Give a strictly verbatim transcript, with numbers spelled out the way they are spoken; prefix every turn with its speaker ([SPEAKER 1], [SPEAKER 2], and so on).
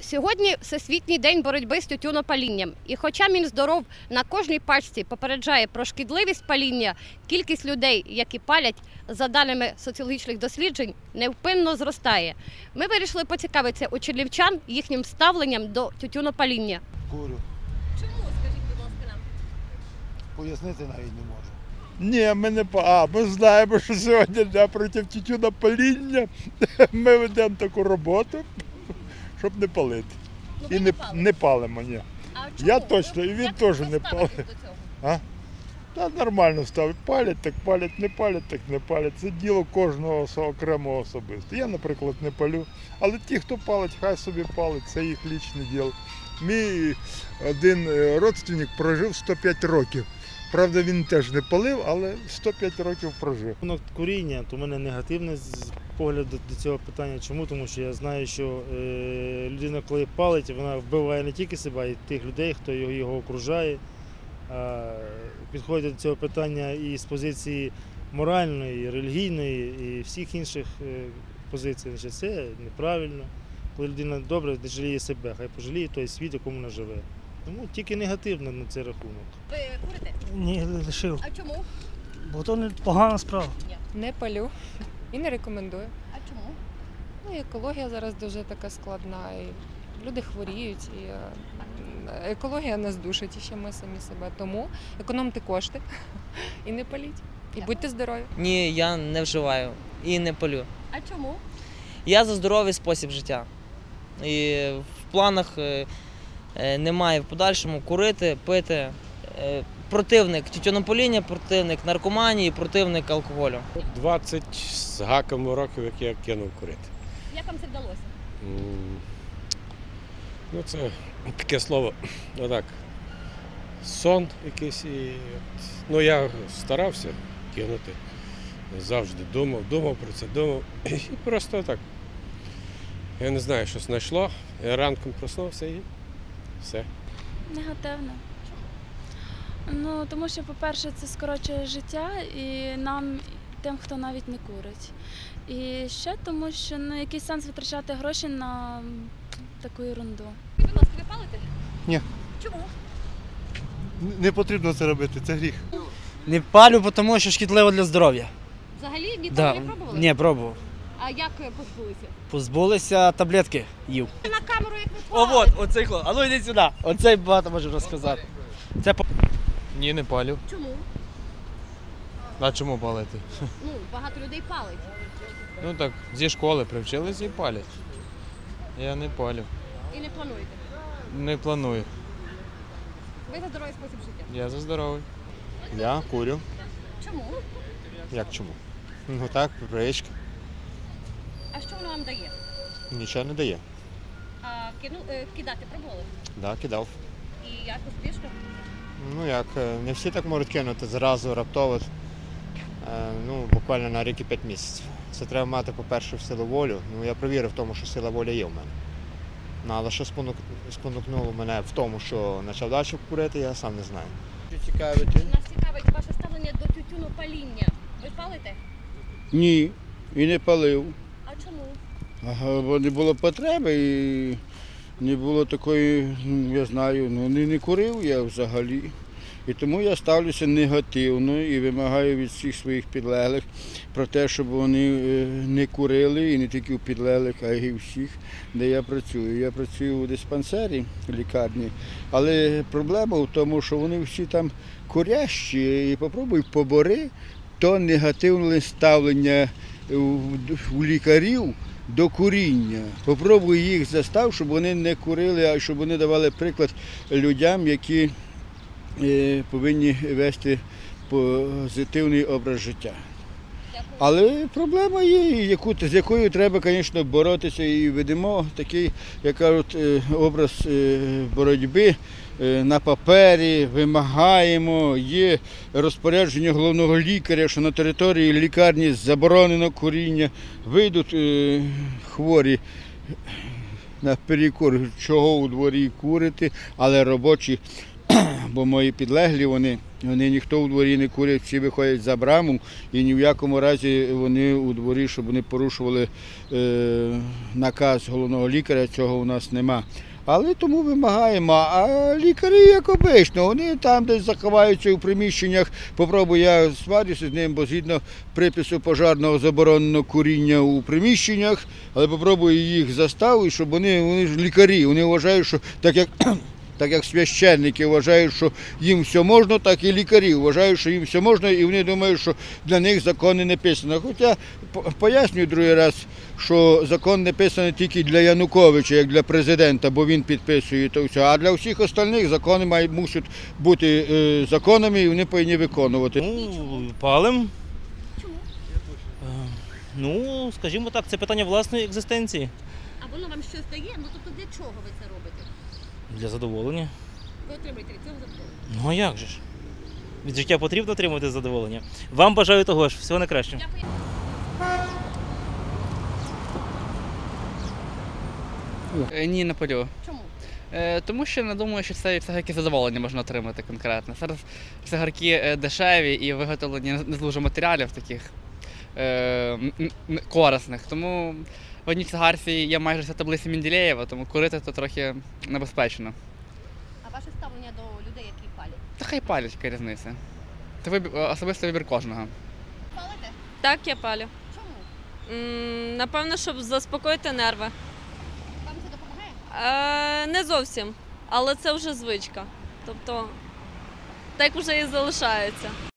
[SPEAKER 1] Сьогодні Всесвітній день боротьби з тютюнопалінням. І хоча Мінздрав на кожній пачці попереджає про шкідливість паління, кількість людей, які палять, за даними соціологічних досліджень, невпинно зростає. Ми вирішили поцікавитися у чернівчан їхнім ставленням до тютюнопаління.
[SPEAKER 2] Курю.
[SPEAKER 1] Чому, скажіть, будь ласка, нам?
[SPEAKER 2] Пояснити навіть не можу.
[SPEAKER 3] Ні, ми не а, ми знаємо, що сьогодні дня проти тютюнопаління. Ми ведемо таку роботу, щоб не палити.
[SPEAKER 1] Ну,
[SPEAKER 3] І
[SPEAKER 1] ви
[SPEAKER 3] не,
[SPEAKER 1] не палите?
[SPEAKER 3] не палимо, ні.
[SPEAKER 1] А чому?
[SPEAKER 3] Я точно, і він
[SPEAKER 1] Як
[SPEAKER 3] теж
[SPEAKER 1] ви
[SPEAKER 3] не
[SPEAKER 1] ставитесь
[SPEAKER 3] палить.
[SPEAKER 1] до цього?
[SPEAKER 3] А? Та нормально ставить. Палять, так палять, не палять, так не палять. Це діло кожного окремого особисто. Я, наприклад, не палю. Але ті, хто палить, хай собі палить, це їх лічне діло. Мій один родственник прожив сто п'ять років. Правда, він теж не палив, але сто п'ять років прожив.
[SPEAKER 4] Воно куріння, то в мене негативне погляд до цього питання. Чому? Тому що я знаю, що е, людина, коли палить, вона вбиває не тільки себе, а й тих людей, хто його, його окружає. А, підходить до цього питання і з позиції моральної, і релігійної, і всіх інших е, позицій. Значить, це неправильно. Коли людина добре не жаліє себе, хай пожаліє той світ, в якому вона живе. Тому тільки негативно на цей рахунок.
[SPEAKER 1] Ви курите?
[SPEAKER 5] Ні, лишив.
[SPEAKER 1] А чому?
[SPEAKER 5] Бо то не погана справа.
[SPEAKER 6] Не палю і не рекомендую.
[SPEAKER 1] А чому?
[SPEAKER 6] Ну, і екологія зараз дуже така складна, і люди хворіють, і е, екологія нас душить, і ще ми самі себе. Тому економте кошти і не паліть. І будьте здорові.
[SPEAKER 7] Ні, я не вживаю і не палю.
[SPEAKER 1] А чому?
[SPEAKER 7] Я за здоровий спосіб життя. І в планах е, е, немає в подальшому курити, пити. Е, противник тютюнопаління, противник наркоманії, противник алкоголю.
[SPEAKER 8] двадцять з гаком років, як я кинув курити.
[SPEAKER 1] Як вам це вдалося?
[SPEAKER 8] М, Ну, це таке слово, отак, сон якийсь. І, от, ну, я старався кинути, завжди думав, думав про це, думав. І просто так, я не знаю, що знайшло, я ранком проснувся і все.
[SPEAKER 9] Негативно. Ну, тому що, по-перше, це скорочує життя і нам, тим, хто навіть не курить. І ще тому, що ну, який сенс витрачати гроші на таку ерунду.
[SPEAKER 1] Будь ласка, ви палите?
[SPEAKER 2] Ні.
[SPEAKER 1] Чому?
[SPEAKER 2] Не потрібно це робити, це гріх.
[SPEAKER 5] Не палю, тому що шкідливо для здоров'я.
[SPEAKER 1] Взагалі ніколи
[SPEAKER 5] Да.
[SPEAKER 1] не пробували?
[SPEAKER 5] Ні, пробував.
[SPEAKER 1] А як позбулися?
[SPEAKER 5] Позбулися, таблетки їв.
[SPEAKER 1] На камеру як ви
[SPEAKER 5] О,
[SPEAKER 1] палите?
[SPEAKER 5] от, оцей хлоп. А ну йди сюди. Оцей багато може розказати. Це по...
[SPEAKER 10] Ні, не палю.
[SPEAKER 1] Чому?
[SPEAKER 10] А чому палити?
[SPEAKER 1] Ну, багато людей палить.
[SPEAKER 10] Ну так, зі школи привчилися і палять. Я не палю.
[SPEAKER 1] І не плануєте.
[SPEAKER 10] Не планую.
[SPEAKER 1] Ви за здоровий спосіб життя.
[SPEAKER 10] Я за здоровий.
[SPEAKER 2] Я курю.
[SPEAKER 1] Чому?
[SPEAKER 2] Як чому? Ну так, привичка.
[SPEAKER 1] А що воно вам дає?
[SPEAKER 2] Нічого не дає.
[SPEAKER 1] А кину, е, кидати пробували?
[SPEAKER 2] Да, кидав.
[SPEAKER 1] І як успішно?
[SPEAKER 2] Ну як, не всі так можуть кинути зразу, раптово. Е, Ну, буквально на рік і п'ять місяців. Це треба мати, по-перше, в силу волю. Ну, я провірив в тому, що сила волі є в мене. Ну, але що спонук... спонукнуло мене в тому, що почав далі курити, я сам не знаю. Що цікавить?
[SPEAKER 1] Нас цікавить ваше ставлення до тютюнопаління. Ви палите?
[SPEAKER 11] Ні, і не палив.
[SPEAKER 1] А чому?
[SPEAKER 11] Ага, бо не було потреби і не було такої, ну, я знаю, ну не, не курив я взагалі. І тому я ставлюся негативно і вимагаю від всіх своїх підлеглих про те, щоб вони не курили, і не тільки у підлеглих, а й у всіх, де я працюю. Я працюю у диспансері, в лікарні, але проблема в тому, що вони всі там курящі, і попробуй побори то негативне ставлення у лікарів до куріння. Попробуй їх застав, щоб вони не курили, а щоб вони давали приклад людям, які повинні вести позитивний образ життя. Але проблема є, яку, з якою треба, звісно, боротися. І ведемо такий, як кажуть, образ боротьби на папері, вимагаємо, є розпорядження головного лікаря, що на території лікарні заборонено куріння. Вийдуть хворі наперекор, чого у дворі курити, але робочі бо мої підлеглі, вони, вони ніхто у дворі не курять, всі виходять за браму, і ні в якому разі вони у дворі, щоб вони порушували е, наказ головного лікаря, цього у нас нема. Але тому вимагаємо, а лікарі, як обично, вони там десь заховаються у приміщеннях. Попробую, я сварюся з ним, бо згідно припису пожежного заборонено куріння у приміщеннях, але попробую їх заставити, щоб вони, вони ж лікарі, вони вважають, що так як... Так як священники вважають, що їм все можна, так і лікарі вважають, що їм все можна, і вони думають, що для них закон не написано. Хоча пояснюю другий раз, що закон не писаний тільки для Януковича, як для президента, бо він підписує то все. А для всіх остальних закони мають мусять бути е, законами і вони повинні виконувати.
[SPEAKER 12] Ну, палим. Чому? Ну, скажімо так, це питання власної екзистенції.
[SPEAKER 1] А воно вам щось дає? Ну тобто для чого ви це робите?
[SPEAKER 12] Для задоволення.
[SPEAKER 1] Ви отримуєте від цього задоволення?
[SPEAKER 12] Ну а як же ж? Від життя потрібно отримувати задоволення. Вам бажаю того ж. Всього найкращого.
[SPEAKER 5] Е, Ні, не палю.
[SPEAKER 1] Чому?
[SPEAKER 5] Е, Тому що не думаю, що це цигарки задоволення можна отримати конкретно. Зараз цигарки е, дешеві і виготовлені не з дуже матеріалів таких е, м- м- корисних. Тому в одній цигарці є майже вся таблиця Менделєєва, тому курити то трохи небезпечно.
[SPEAKER 1] А ваше ставлення до людей, які палять?
[SPEAKER 5] Та хай палять, яка різниця. Це вибір, особистий вибір кожного.
[SPEAKER 1] Палите?
[SPEAKER 13] Так, я палю.
[SPEAKER 1] Чому?
[SPEAKER 13] М, Напевно, щоб заспокоїти нерви.
[SPEAKER 1] Вам це допомагає?
[SPEAKER 13] Е, не зовсім, але це вже звичка. Тобто, так вже і залишається.